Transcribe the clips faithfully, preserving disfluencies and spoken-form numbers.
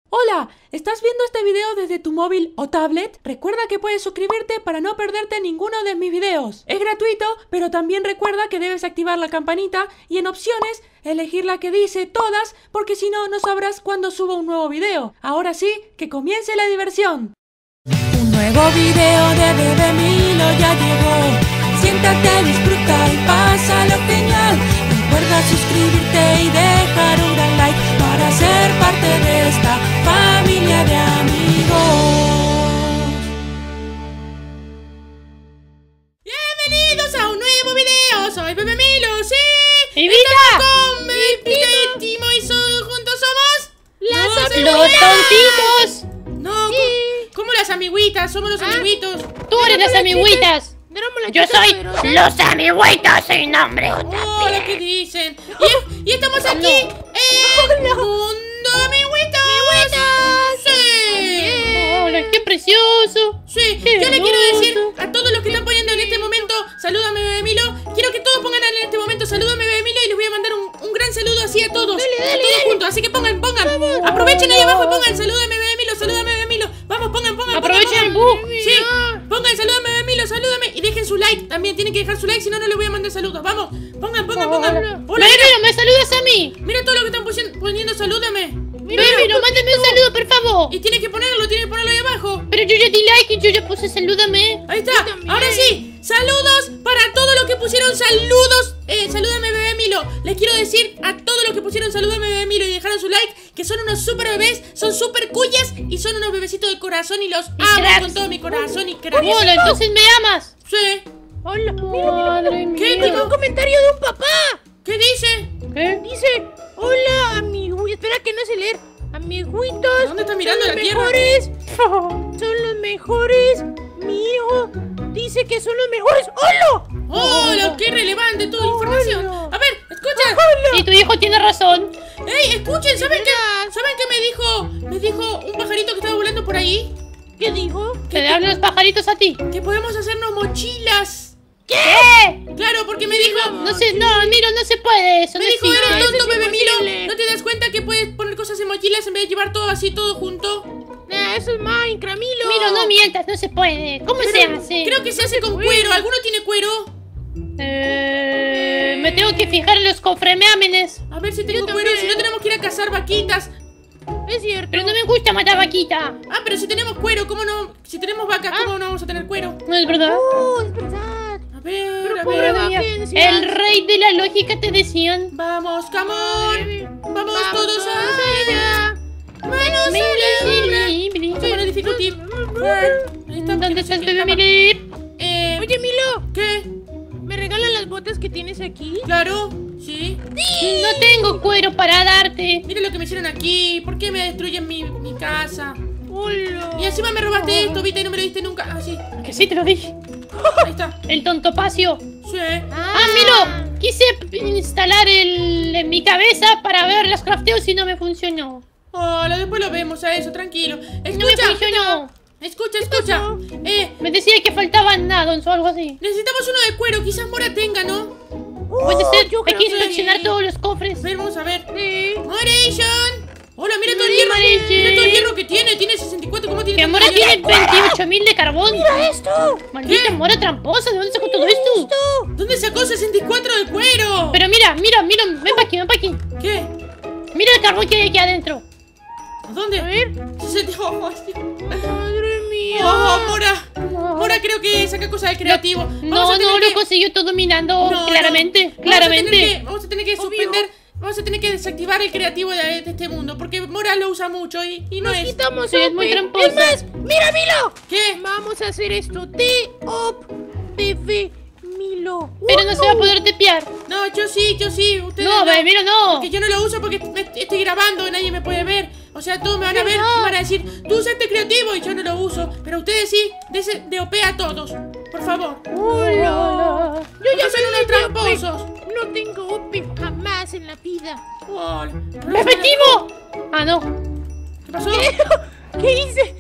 Hola, ¿estás viendo este video desde tu móvil o tablet? Recuerda que puedes suscribirte para no perderte ninguno de mis videos. Es gratuito, pero también recuerda que debes activar la campanita y en opciones elegir la que dice todas, porque si no, no sabrás cuándo subo un nuevo video. Ahora sí, que comience la diversión. Un nuevo video de Bebé Milo ya llegó. Siéntate, disfruta y pásalo genial. Recuerda suscribirte y dejar un gran like para ser parte de esta familia de amigos. Bienvenidos a un nuevo video. Soy Bebé Milo, sí. ¡Y Vita! Con Vita y Timo y so, juntos somos las los tontitos. No, sí. ¿Cómo las amiguitas? Somos los ah. amiguitos. Tú eres las amiguitas. Yo soy poderosa. Los amiguitos sin nombre. Hola, ¿qué dicen? Y, y estamos aquí en el mundo amiguitos. Sí. Hola, qué precioso. Sí, qué yo hermoso. Le quiero decir a todos los que están poniendo en este momento, salúdame Bebé Milo. Quiero que todos pongan en este momento, salúdame Bebé Milo, y les voy a mandar un, un gran saludo así a todos. Dale, dale, a todos dale. juntos, así que pongan, pongan. Vamos. Aprovechen ahí abajo y pongan, salúdame Bebé Milo, salúdame Bebé Milo. Vamos, pongan, pongan. Aprovechen el bug. Sí, pongan, salúdame Bebé Milo, salúdame. Y dejen su like, también tienen que dejar su like, si no, no les voy a mandar saludos. Vamos, pongan, pongan, pongan. Hola, mira, mira, me saludas a mí. Mira todo lo que están poniendo, salúdame. Mira, mira, mándame un saludo, por favor. Y tienes que ponerlo, tienes que ponerlo ahí abajo. Pero yo ya di like y yo ya puse salúdame. Ahí está, ahora sí, saludos para todos los que pusieron saludos. Eh, salúdame Bebé Milo. Les quiero decir a todos los que pusieron salúdame Bebé Milo y dejaron su like que son unos super bebés, son super cuyas y son unos bebecitos de corazón y los y amo cracks. Con todo mi corazón y cracks. Hola, entonces me amas. Sí. Hola, mira, madre mía. ¿Qué? Tengo un comentario de un papá. ¿Qué dice? ¿Qué? Dice, hola, amigo. Espera que no sé leer. Amiguitos. ¿Dónde está mirando son la los tierra? Mejores. Son los mejores. Mi hijo dice que son los mejores. ¡Hola! ¡Hola! ¡Qué relevante tu información! A ver, escucha. Y tu hijo tiene razón. ¡Ey, escuchen! ¿Saben qué? ¿Saben qué me dijo? Me dijo un pajarito que estaba volando por ahí. ¿Qué dijo? Que le hablan los pajaritos a ti. Que podemos hacernos mochilas. ¿Qué? Claro, porque me dijo... No sé, no, Milo, no se puede eso. Me no dijo, existe. eres tonto, Eso es Bebé Milo. imposible. ¿No te das cuenta que puedes poner cosas en mochilas en vez de llevar todo así, todo junto? Nah, eso es Minecraft, Milo. Milo, no mientas, no se puede. ¿Cómo Pero se hace? Creo que se hace con cuero. ¿Alguno tiene cuero? Eh, me tengo que fijar en los cofremeámenes. A ver si tengo Yo cuero. también. Si no, tenemos que ir a cazar vaquitas. Es cierto. Pero no me gusta matar vaquita. Ah, pero si tenemos cuero, ¿cómo no? Si tenemos vacas, ¿cómo no vamos a tener cuero? No es verdad. Oh, es verdad. A ver, Pero a pobre ver. vaca. Ciencias. El rey de la lógica te decían. Vamos, camón. Vamos, Vamos todos a allá. Manos Mili, a la obra. Mili, Mili. Vamos a poner difficulty. Ahí está, ¿Dónde porque estás, no sé bebé qué Mili? Eh, Oye, Milo, ¿qué? ¿me regalan las botas que tienes aquí? Claro, sí. No tengo cuero para darte. Mira lo que me hicieron aquí. ¿Por qué me destruyen mi, mi casa? Hola. Y encima me robaste esto, Vita, y no me lo diste nunca. Ah, sí. Que sí te lo dije. Ahí está. El tontopacio. Sí. Ah, Milo, quise instalar el en mi cabeza para ver los crafteos y no me funcionó. Hola, después lo vemos a eso, tranquilo. No me Escucha, funcionó. escucha, escucha. Eh, Me decía que faltaban addons o algo así. necesitamos uno de cuero. Quizás Mora tenga, ¿no? Puede ser, yo hay creo que que inspeccionar sí. todos los cofres. A ver, vamos a ver. Sí. Moration. Hola, mira todo el Sí, hierro. Moration. Mira todo el hierro que tiene. Tiene sesenta y cuatro. ¿Cómo tiene? Que tanto Mora hierro? tiene veintiocho mil de carbón. Mira esto. Maldita ¿Qué? Mora tramposa, ¿de dónde sacó todo esto? ¿Dónde sacó sesenta y cuatro de cuero? Pero mira, mira, mira, ven pa' aquí, ven pa' aquí. ¿Qué? Mira el carbón que hay aquí adentro. ¿Dónde? A ver. sesenta. Oh, Dios. Madre mía. Oh, Mora. Mora creo que saca cosas del creativo. Vamos No, a tener no, que- lo consiguió todo minando, No, claramente, no. claramente. Vamos a tener que, vamos a tener que Obvio. suspender. Vamos a tener que desactivar el creativo de, de este mundo. Porque Mora lo usa mucho y, y no Nos es. quitamos Sí, es muy O P. tramposa. Es más, mira, Milo. ¿Qué? Vamos a hacer esto. T-O-P. Bebé Milo. Pero no se va a poder tepear. No, yo sí, yo sí. Ustedes No, bebé, mira, no. Que yo no lo uso porque me- estoy grabando y nadie me puede ver. O sea, todos me van a ver No. y van a decir, tú usaste creativo y yo no lo uso. Pero ustedes sí, de, ese- de O P a todos. Por favor. Hola. Yo ya Porque son soy unos de tramposos. O P. No tengo O P jamás en la vida. Hola. ¡Bebé Timo! Ah, no. ¿Qué pasó? ¿Qué hice?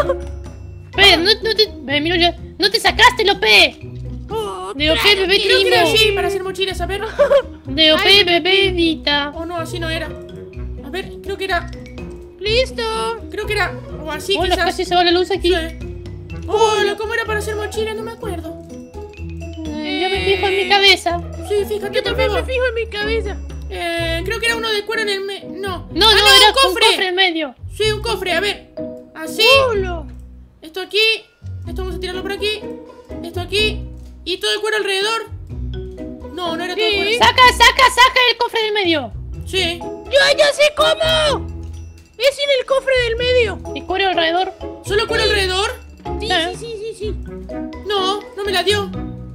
Espera, no, no te. Bebé, mira, ya- no te sacaste el O P. Oh, De O P, claro bebé que Creo que era Timo. así para hacer mochilas, a ver. De O P, Ay, bebé Vita. Oh no, así no era. A ver, creo que era. ¡Listo! Creo que era o así, Hola, quizás. casi se va la luz aquí. Sí. Hola, ¿cómo era para hacer mochila? No me acuerdo. Eh, yo me fijo en mi cabeza. Sí, fíjate, Yo por también me favor. fijo en mi cabeza. Eh, creo que era uno de cuero en el me... No. No, Ah, no, un era cofre. un cofre en medio. Sí, un cofre, a ver. Así. Hola. Esto aquí. Esto vamos a tirarlo por aquí. Esto aquí. Y todo el cuero alrededor. No, no era todo el Sí. cuero. Saca, saca, saca el cofre del medio. Sí. ¡Yo ya sé cómo! Es en el cofre del medio. Y cuero alrededor. ¿Solo cuero alrededor? Sí, Ah. sí, sí, sí, sí. No, no me la dio.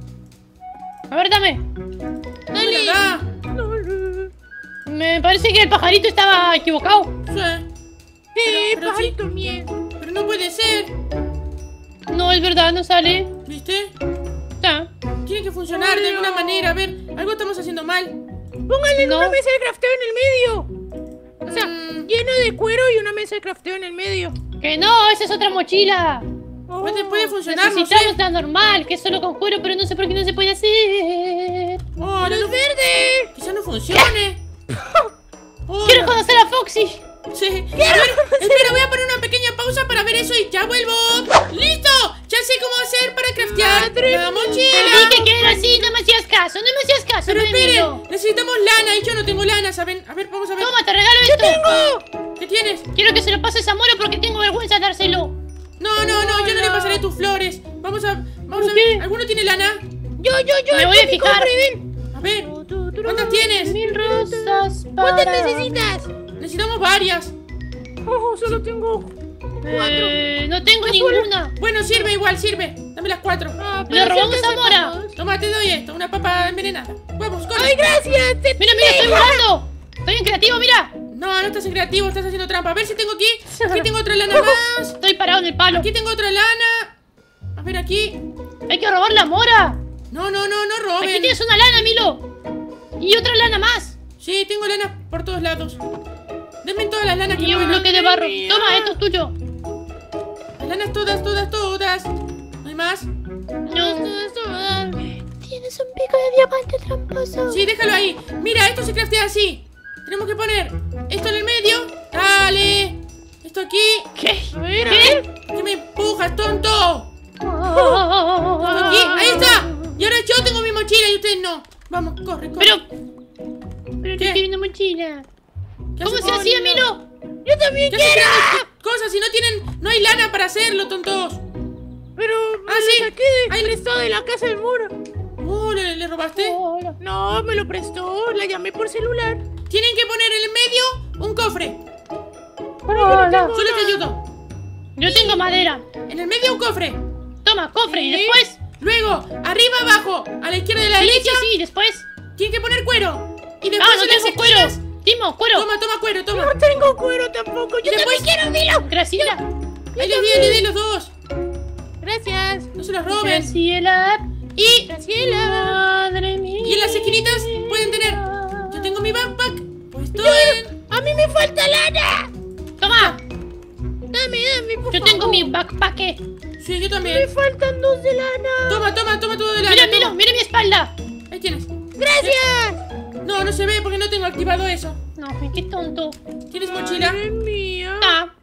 A ver, dame. No me Dale. la da. No, no. Me parece que el pajarito estaba equivocado. Sí. Sí, Pero- pero pajarito mío. Pero no puede ser. No, es verdad, no sale. ¿Viste? Ah, Tiene que funcionar de alguna manera. A ver, algo estamos haciendo mal. Póngale No. una mesa de crafteo en el medio. O sea, Mm, lleno de cuero y una mesa de crafteo en el medio. que no, esa es otra mochila. puede, puede funcionar, no sé. Necesitamos la normal, que es solo con cuero, pero no sé por qué no se puede hacer. Oh, no, ¡Luz no, verde! quizá no funcione. Oh, Quiero conocer a Foxy. sí. A ver, espera, voy a poner una pequeña pausa para ver eso y ya vuelvo. ¡Listo! Ya sé cómo hacer para craftear Madre la mía. Te mochila. dije que era así, no me hacías caso, no me hacías caso, Pero no me esperen, miro. necesitamos lana y yo no tengo lana, ¿saben? A ver, vamos a ver. Toma, te regalo esto. ¡Tengo! ¿Qué tienes? Quiero que se lo pases a Moro porque tengo vergüenza de dárselo. No, no, no, yo no le Hola. pasaré tus flores. Vamos a, vamos ¿Por a ver. qué? ¿Alguno tiene lana? Yo, yo, yo. Me el voy a con mi fijar. cofre, ven. A ver, ¿cuántas tienes? Mil rosas para... ¿Cuántas necesitas? Necesitamos varias. Oh, solo tengo cuatro. Eh, no tengo Azul. ninguna. Bueno, sirve igual, sirve. Dame las cuatro. Ah, Le pero robamos si a alcanza Mora. para dos. Toma, te doy esto, una papa envenenada. Vamos, corre. ¡Ay, gracias! Te- Mira, mira, estoy volando. Estoy en creativo, mira. No, no estás en creativo, estás haciendo trampa. A ver si tengo aquí. Aquí tengo otra lana más. Estoy parado en el palo. Aquí tengo otra lana. A ver, aquí. Hay que robar la Mora. No, no, no, no Aquí roben. tienes una lana, Milo. Y otra lana más. Sí, tengo lana por todos lados. Denme todas las lanas que Y un puedan. bloque de barro. mía. Toma, esto es tuyo. Las lanas todas, todas, todas. ¿No hay más? No. Tienes un pico de diamante tramposo. Sí, déjalo ahí. Mira, esto se craftea así. Tenemos que poner esto en el medio. Dale. Esto aquí. ¿Qué? A ver, a ¿Qué? ver. ¿Qué me empujas, tonto? Esto aquí. Ahí está. Y ahora yo tengo mi mochila y ustedes no. Vamos, corre, corre. Pero... Pero ¿Qué? no quiero una mochila. ¿Qué ¿Cómo haces? se hacía, Milo? Yo también ¿Qué quiero. hacen cosas si no tienen... No hay lana para hacerlo, tontos. Pero me Ah, lo sí. saqué de Ahí- prestado de la casa del muro. Oh, ¿le, le robaste? Hola. No, me lo prestó. La llamé por celular. Tienen que poner en el medio un cofre. Hola. Solo te ayudo. Yo tengo madera. En el medio un cofre. Toma, cofre. Y ¿Sí? después... Luego, arriba, abajo, a la izquierda y a la Sí, sí, derecha, sí, después... tienen que poner cuero. Y después Ah, no en las tengo cuero. esquinas- Timo, cuero. Toma, toma cuero, toma. No tengo cuero tampoco. Yo Después- también quiero, Milo. Graciela. Ahí les di, les di los dos. Gracias. No se los roben. Graciela. Y, Graciela. Madre mía. y en las esquinitas pueden tener. Yo tengo mi backpack puesto en. A mí me falta lana. Toma. Dame, dame, por Yo favor. tengo mi backpack. Sí, yo Me también. faltan dos de lana. Toma, toma, toma todo de la. Mira, mira, mira mi espalda. Ahí tienes. Gracias. No, no se ve porque no tengo activado eso. No, qué tonto. ¿Tienes mochila? Madre mía. Ah,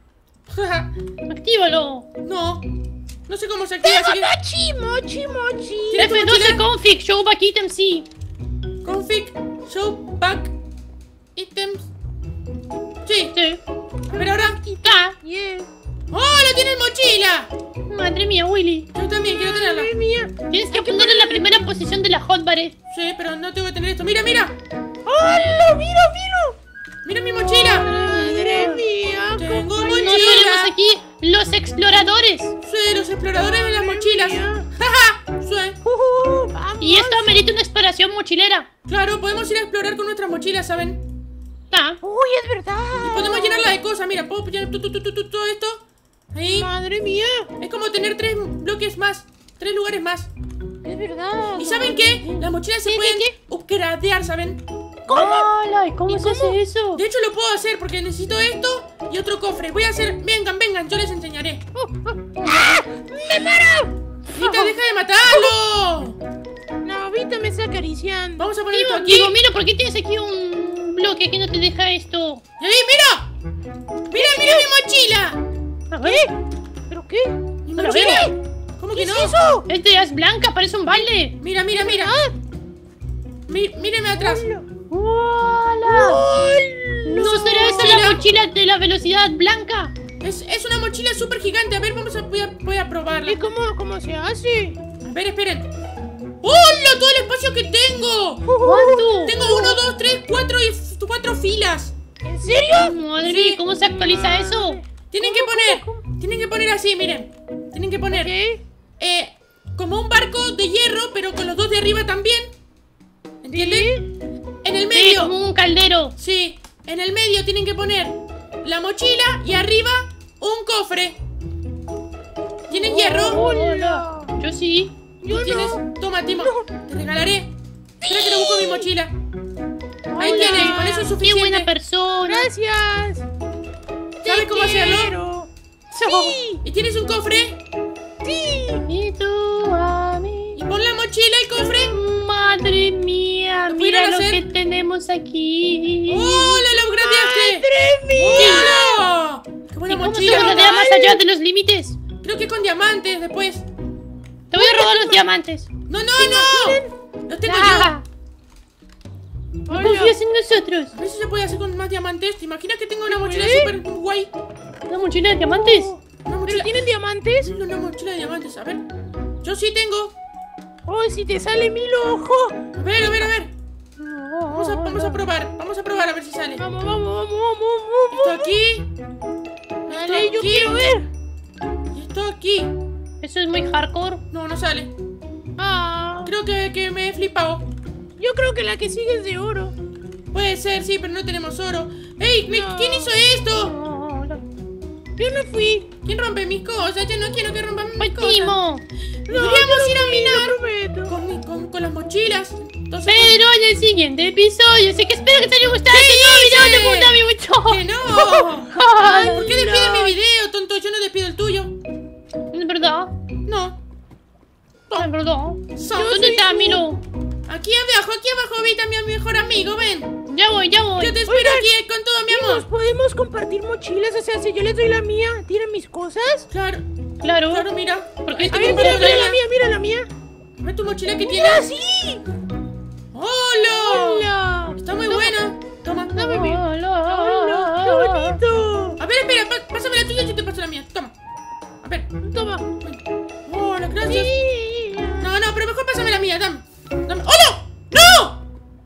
actívalo. No. No sé cómo se activa, así Tengo mochi, mochi, mochi. ¿Tienes F tu doce mochila? config, show back item sí. que. Config, show, back, items. Sí. Sí. A ver ahora. Ah, Yeah. ¡Oh, lo tienes mochila! madre mía, Willy. Yo también quiero tenerla. Madre mía. Tienes que ponerle en la primera posición de la hotbar. Sí, pero no tengo que tener esto. ¡Mira, mira! ¡Hola! ¡Mira, mira! ¡Mira mi mochila! Madre mía. Tengo compañero. Nosotros mochila. aquí los exploradores. Sí, los exploradores de las Madre mochilas. mía. ¡Jaja! Sí. Uh, vamos. Y esto amerita una exploración mochilera. Claro, podemos ir a explorar con nuestras mochilas, ¿saben? Ah, Uy, es verdad. Podemos llenarla de cosas. Mira, puedo llenar tu, tu, tu, tu, tu, todo esto. Ahí. Madre mía. Es como tener tres bloques más. Tres lugares más. Es verdad. ¿Y saben qué? Las mochilas se ¿Qué, pueden qué, upgradear, ¿saben? hola, ¿y cómo ¿Y se cómo? hace eso? De hecho, lo puedo hacer porque necesito esto y otro cofre. Voy a hacer... Vengan, vengan, yo les enseñaré. ¡Ah! ¡Me muero! ¡Rita, deja de matarlo! No, ahorita me está acariciando. Vamos a poner esto Digo, aquí. digo, mira, ¿por qué tienes aquí un bloque que no te deja esto? ¡Y ahí, mira! ¡Mira, mira mi mochila! A ver. ¿Qué? ¿Pero qué? ¿Mi ¿Pero mochila? qué? ¿Cómo ¿Qué que es no? eso? Este ya es blanca, parece un balde. Mira, mira, mira. Mi, míreme atrás. ¡Hola! ¿No será esa mochila. la mochila de la velocidad blanca? Es, es una mochila súper gigante. A ver, vamos a, voy a, voy a probarla. ¿Y cómo, cómo se hace? A ver, esperen. ¡Hola! Todo el espacio que tengo. ¿Cuánto? Tengo uno, dos, tres, cuatro y f- cuatro filas. ¿En serio? Madre, Sí. ¿cómo se actualiza eso? Tienen que poner, tienen que poner así, miren. Tienen que poner ¿Qué? eh, como un barco de hierro, pero con los dos de arriba también. ¿Entienden? En el Sí, medio. como un caldero. Sí, en el medio tienen que poner la mochila y arriba un cofre. ¿Tienen hierro? Hola. Yo sí. Yo ¿Tienes? no. Toma, Timo. Te regalaré. Espera que lo busco en mi mochila. Ahí Hola. tienes, con eso es Qué suficiente. buena persona. Gracias. ¿Sabes cómo hacerlo? Quiero. Sí. ¿Y tienes un cofre? Sí. Y tú a mí. Y pon la mochila, el cofre. Madre mía, ¿Lo mira pudieron lo hacer? que tenemos aquí. ¡Hola, lo gradeaste! ¡Madre mía! ¡Hola! ¡Qué ¿Y buena cómo se mochila! gradea más allá de los límites? Creo que con diamantes después. Te voy a robar los diamantes. ¡No, no, no! ¡Los tengo yo! Ah, ¿no Hola. confías en nosotros? A ver si se puede hacer con más diamantes. ¿Te imaginas que tengo una mochila puede? súper guay? ¿Una mochila de diamantes? Una ¿Pero mochila... tienen diamantes? Tengo una mochila de diamantes, a ver. Yo sí tengo. Oh, si te sale mil ojo. A ver, a ver, a ver. Vamos a, vamos a probar. Vamos a probar a ver si sale. Vamos, vamos, vamos, vamos, Esto vamos. aquí. Dale, yo aquí. quiero ver. Y esto aquí. Eso es muy hardcore. No, no sale. Ah, Creo que, que me he flipado. yo creo que la que sigue es de oro. Puede ser, sí, pero no tenemos oro. ¡Ey! me- No. ¿Quién hizo esto? Hola. Yo no fui. ¿Quién rompe mis cosas? Yo no quiero que rompan mis Ay, cosas. Timo. Podríamos ir a minar Lo prometo. con, mi- con, con las mochilas. Entonces, Pero en el siguiente episodio, así que espero que te haya gustado este nuevo video de dices? Mundo, mi ¡que mucho. no! Ay, ¿Por qué despides mi video, tonto? Yo no despido el tuyo. Es verdad, No. es verdad. Son- ¿Dónde está Milo? Aquí abajo, aquí abajo, vi también a mi mejor amigo, ven. Ya voy, ya voy. Yo te espero Oigan, aquí con todo mi ¿Nos amor. podemos compartir mochilas? O sea, si yo les doy la mía, ¿tienen mis cosas? Claro, Claro. claro, mira. Porque Ahí A te ver, comparto mira, mira la la mía. mía, mira la mía. ¿Ves tu mochila que ¡Mira, tienes? sí! ¡Hola! ¡Hola! Está muy buena. Toma. Dame mi- Hola. ¡Hola! ¡Qué bonito! A ver, espera, pa- pásame la tuya y yo te paso la mía. Toma. A ver. Toma. Hola, gracias. Mira. No, no, pero mejor pásame la mía, dame. Dame. ¡Hola! ¡No!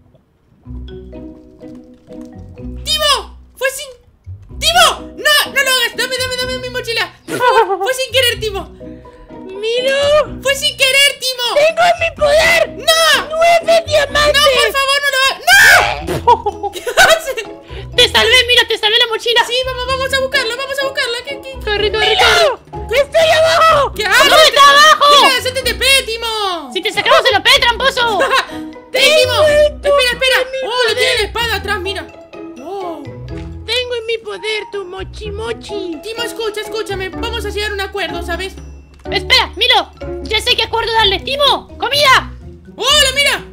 ¡Timo! ¡Fue sin. ¡Timo! ¡No! ¡No lo hagas! Dame, dame, dame mi mochila. Por favor, fue sin querer, Timo. ¡Milo! ¡Fue sin querer, Timo! ¡Tengo en mi poder ¡No! nueve diamantes! ¡No, por favor, no lo hagas! ¡No! ¿Qué haces? Te salvé, mira, te salvé la mochila. Sí, vamos, vamos a buscarla, vamos a buscarla. ¿Qué, qué, Corre, corre, corre. ¡Milo! ¡Estoy abajo! qué haces? ¿Dónde está abajo? ¡Mira, hacete T P, Timo! Si te sacamos el O P, tramposo. ¡Ey, Timo! vuelto Espera, espera. a mi ¡Oh, lo poder. tiene la espada atrás, mira! ¡Oh! Tengo en mi poder tu mochi mochi. Timo, escucha, escúchame. Vamos a llegar a un acuerdo, ¿sabes? Espera, Milo. Ya sé qué acuerdo darle. Timo, comida. ¡Hola, mira!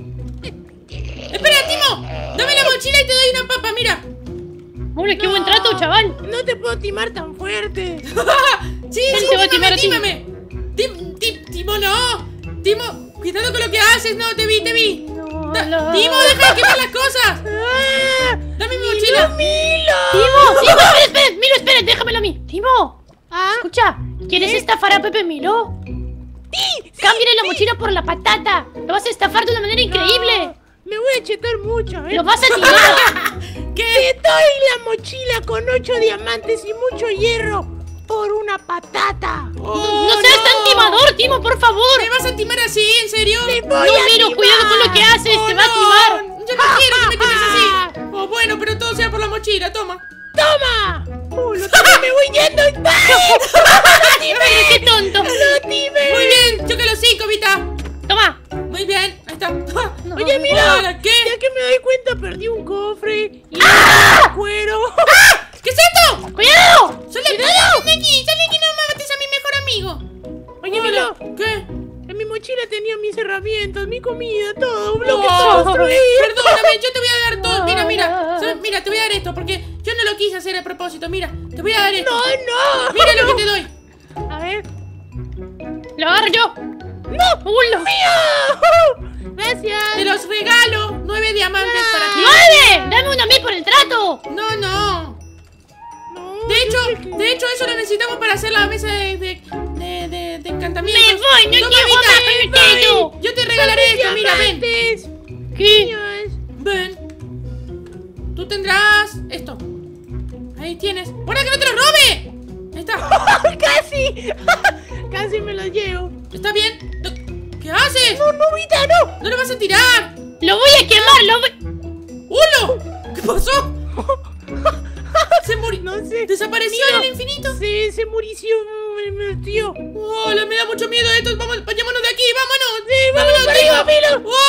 ¡Espera, Timo! Dame la mochila y te doy una papa, mira. Hola, qué buen No. trato, chaval. No te puedo timar tan fuerte. sí, Él sí, te va a tímame, timar a ti. tímame. Tim, tim, Timo, no. Timo, cuidado con lo que haces. No, te vi, te vi. Da- Hola. Timo, deja de quemar las cosas. ¡Ah! Dame mi ¡Milo, mochila. Milo! Timo, Timo, espera, espera. Milo, espera, déjamelo a mí. Timo, ¿Ah? escucha. ¿Quieres ¿Qué? estafar a Pepe Milo? ¡Sí! sí, Cámbiale la sí. mochila por la patata. Lo vas a estafar de una manera increíble. No, me voy a chetar mucho, ¿eh? Lo vas a timar. ¿Qué? Te doy la mochila con ocho diamantes y mucho hierro por una patata. Oh, No seas tan timador, Timo, por favor. ¿Me vas a timar así? ¿En serio? Te voy No, a Milo, timar. cuidado con lo que haces. Oh, Te va a no. timar. Yo no quiero que me times así. Oh, bueno, pero todo sea por la mochila, toma. ¡Toma! ¡Uh, lo timé, me voy yendo! ¡Bye! Pero qué tonto. ¡Lo timé! Muy bien, choca los cinco, Vita. Toma. Muy bien, ahí está. Oye, mira, Hola, ¿qué? ya que me doy cuenta, perdí un cofre y un cuero. ¿Qué es esto? ¡Cuidado! ¡Sale, sale de aquí! ¡Sale aquí! ¡No me mates a mi mejor amigo! Oye, Hola. Milo, ¿Qué? en mi mochila tenía mis herramientas, mi comida, todo, lo que Oh, construí. perdóname, yo te voy a dar todo. Mira, mira, ¿sabes? Mira, te voy a dar esto porque yo no no lo quise hacer a propósito. Mira, te voy a dar esto. No, no. Mira no. lo que te doy. A ver. Lo agarro yo. ¡No! ¡Ulo! ¡Mío! Gracias. Te los regalo. Nueve diamantes Ah. para ti. ¡Nueve! ¡Dame uno a mí por el trato! No, no. No, De yo hecho, sé que- de hecho eso lo necesitamos para hacer la mesa de, de, de, de, de encantamientos. ¡Me voy! ¡No Toma, quiero Vita, más con ustedes! voy. Yo te regalaré esto, mira, ven. Diamantes ¿Qué? míos. Ven. Tú tendrás esto. Ahí tienes. ¡Guarda que no te lo robe! Ahí está. ¡Casi! Casi me lo llevo. ¿Está bien? ¿Qué haces? No, no, Vita, no. ¡No lo vas a tirar! ¡Lo voy a quemar! ¡Lo voy... ¡Ulo! ¿Qué pasó? Se murió. No sé. ¿Desapareció Mira. en el infinito? Se, se murició el tío. ¡Hola! Me da mucho miedo esto. Vamos, vayámonos de aquí. ¡Vámonos! Sí, vámonos ¡Vámonos, arriba, Rico! Milo.